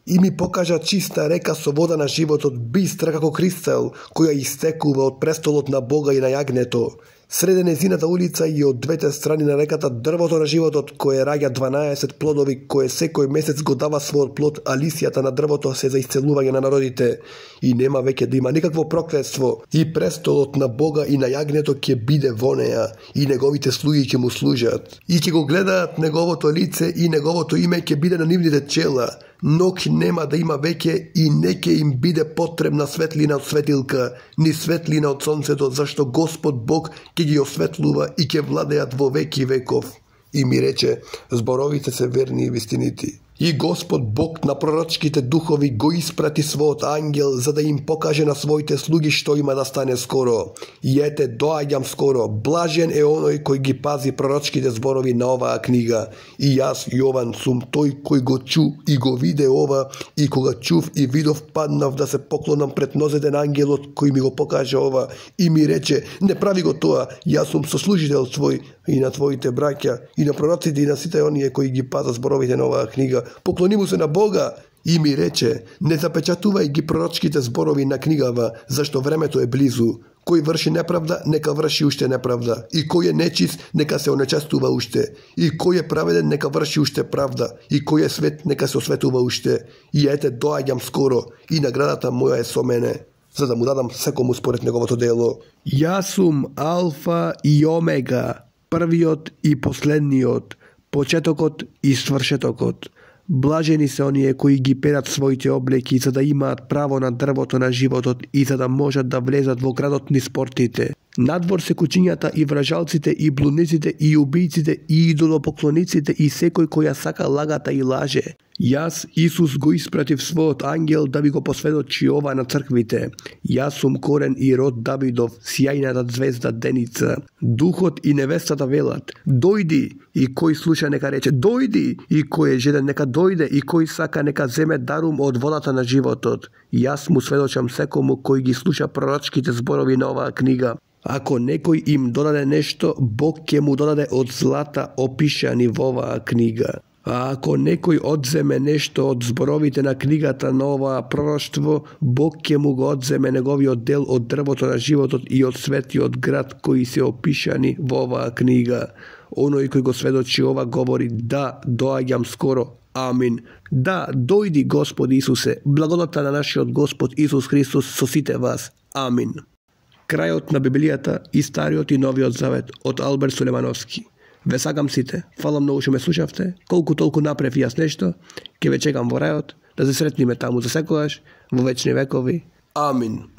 и ми покажа чиста река со вода на животот, бистра како кристал, која истекува од престолот на Бога и на јагнето. Среде незината улица и од двете страни на реката дрвото на животот, кое раѓа 12 плодови, кое секој месец го дава својот плод, а лисијата на дрвото се за исцелување на народите. И нема веќе да има никакво проклетство. И престолот на Бога и на јагнето ќе биде во неа, и неговите слуги ќе му служат. И ќе го гледаат неговото лице, и неговото име ќе биде на нивните чела. Ног нема да има веќе и не ќе им биде потребна светлина од светилка, ни светлина од сонцето, зашто Господ Бог ќе ги осветлува и ќе владеат во веки веков. И ми рече, зборовите се верни и вистинити. И Господ Бог на пророчките духови го испрати својот ангел за да им покаже на своите слуги што има да стане скоро. И ете, доаѓам скоро. Блажен е оној кој ги пази пророчките зборови на оваа книга. И јас, Јован, сум тој кој го чу и го виде ова, и кога чув и видов, паднав да се поклонам пред нозете на ангелот кој ми го покаже ова. И ми рече, не прави го тоа, јас сум сослужител твој и на твоите браќа, и на пророците и на сите оние кои ги пазат зборовите на оваа книга. Поклони му се на Бога. И ми рече, не запечатувај ги пророчките зборови на книгава, зашто времето е близу. Кој врши неправда, нека врши уште неправда. И кој е нечист, нека се онечестува уште. И кој е праведен, нека врши уште правда. И кој е свет, нека се осветува уште. И ете, доаѓам скоро, и наградата моја е со мене, за да му дадам секому според неговото дело. Јас сум Алфа и Омега, првиот и последниот, почетокот и свршетокот. Блажени се оние кои ги перат своите облеки за да имаат право на дрвото на животот и за да можат да влезат во градот низ портите. Надвор се кучињата и вражалците и блудниците и убијците и идолопоклониците и секој која сака лагата и лаже. Јас, Исус, го испратив својот ангел да би го посведочи ова на црквите. Јас сум корен и род Давидов, сјајната звезда Деница. Духот и невестата велат, дојди, и кој слуша нека рече, дојди, и кој е жеден нека дојде, и кој сака нека земе дарум од водата на животот. Јас му сведочам секому кој ги слуша пророчките зборови на оваа книга. Ако некој им додаде нешто, Бог ќе му додаде од злата опишани во оваа книга. А ако некој одземе нешто од зборовите на книгата на оваа пророштво, Бог ќе му го одземе неговиот дел од дрвото на животот и од светиот град кои се опишани во оваа книга. Оној кој го сведочи ова говори, да, доаѓам скоро. Амин. Да, дојди Господи Исусе, благодата на нашиот Господ Исус Христос со сите вас. Амин. Крајот на Библијата и Стариот и Новиот Завет од Алберт Сулемановски. Ве сакам сите. Фала многу што ме слушавте. Колку толку направи јас нешто, ќе ве чекам во рајот, да се сретниме таму за секогаш, во вечни векови. Амин.